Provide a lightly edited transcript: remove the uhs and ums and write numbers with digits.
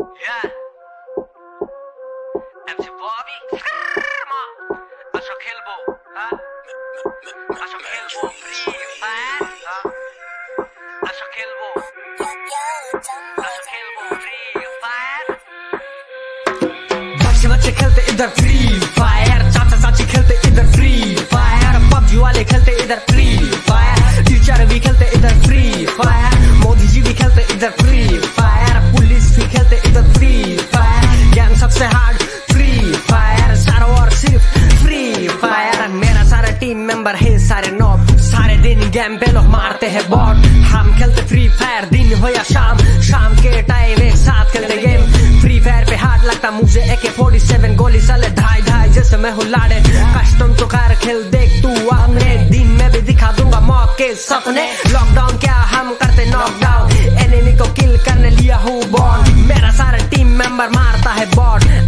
Yeah. MC Bobby. Asho khelbo, ha? Asho khelbo free fire, ha? Asho khelbo. Asho khelbo free fire. बच्चे खेलते इधर free fire, चाचा चाची खेलते इधर फ्री फायर, पबजी वाले खेलते इधर फ्री फायर, टीचर भी खेलते इधर फ्री फायर, मोदी जी भी खेलते इधर फ्री फायर, पुलिस भी खेलते इधर फ्री फायर, गैंग सबसे हार्ड फ्री फायर, सारा और सिर्फ फ्री फायर। मेरा सारा टीम मेंबर है सारे नॉब, सारे दिन गेम पे लोग मारते हैं बॉट। हम खेलते फ्री फायर दिन हो या शाम, शाम के टाइम एक साथ खेलते गेम। फ्री फायर पे हाथ लगता मुझे AK-47 गोली साले ढाई ढाई जैसे मैं हूँ लाड़े। कस्टम तो कार खेल देख तू अपने, दिन में भी दिखा दूंगा मौके सपने। लॉकडाउन क्या हम करते नॉकडाउन, एनिमी को किल करने लिया हूँ बॉन्ड। मेरा सारा टीम मेंबर मारता है बॉट,